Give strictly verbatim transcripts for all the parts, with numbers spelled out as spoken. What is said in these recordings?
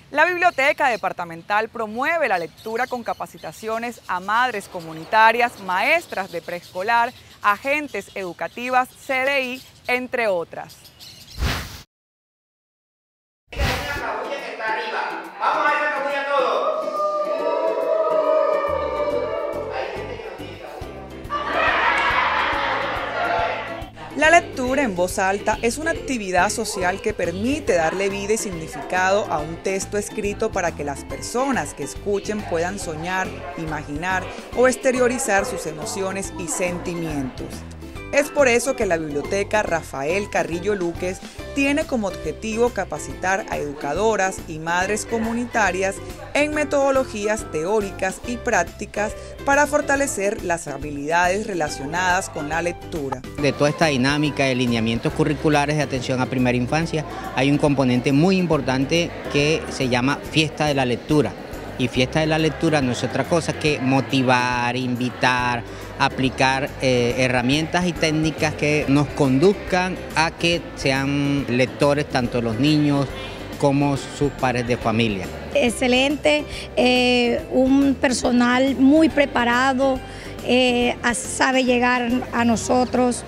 La Biblioteca Departamental promueve la lectura con capacitaciones a madres comunitarias, maestras de preescolar, agentes educativas, C D I, entre otras. Vamos a esa cabulla todos. La lectura en voz alta es una actividad social que permite darle vida y significado a un texto escrito para que las personas que escuchen puedan soñar, imaginar o exteriorizar sus emociones y sentimientos. Es por eso que la Biblioteca Rafael Carrillo Luques tiene como objetivo capacitar a educadoras y madres comunitarias en metodologías teóricas y prácticas para fortalecer las habilidades relacionadas con la lectura. De toda esta dinámica de lineamientos curriculares de atención a primera infancia, hay un componente muy importante que se llama Fiesta de la Lectura. Y Fiesta de la Lectura no es otra cosa que motivar, invitar, aplicar eh, herramientas y técnicas que nos conduzcan a que sean lectores tanto los niños como sus padres de familia. Excelente, eh, un personal muy preparado, eh, sabe llegar a nosotros,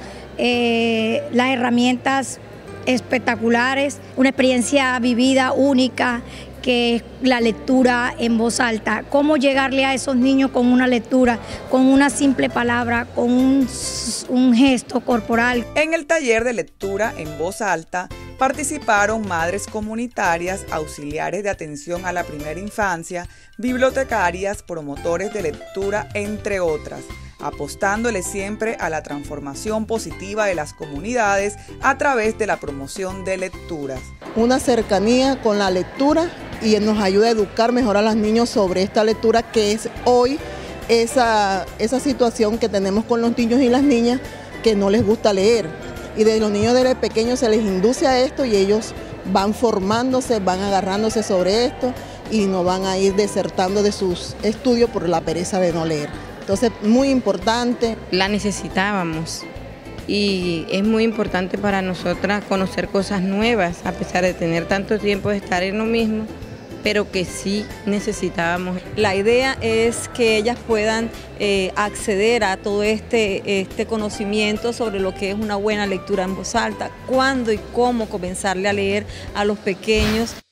eh, las herramientas espectaculares, una experiencia vivida única, que es la lectura en voz alta. Cómo llegarle a esos niños con una lectura, con una simple palabra, con un, un gesto corporal. En el taller de lectura en voz alta participaron madres comunitarias, auxiliares de atención a la primera infancia, bibliotecarias, promotores de lectura, entre otras, apostándole siempre a la transformación positiva de las comunidades a través de la promoción de lecturas. Una cercanía con la lectura y nos ayuda a educar mejor a los niños sobre esta lectura que es hoy esa, esa situación que tenemos con los niños y las niñas que no les gusta leer. Y de los niños desde pequeños se les induce a esto y ellos van formándose, van agarrándose sobre esto y no van a ir desertando de sus estudios por la pereza de no leer. Entonces, muy importante. La necesitábamos y es muy importante para nosotras conocer cosas nuevas, a pesar de tener tanto tiempo de estar en lo mismo, pero que sí necesitábamos. La idea es que ellas puedan eh, acceder a todo este, este conocimiento sobre lo que es una buena lectura en voz alta, cuándo y cómo comenzarle a leer a los pequeños.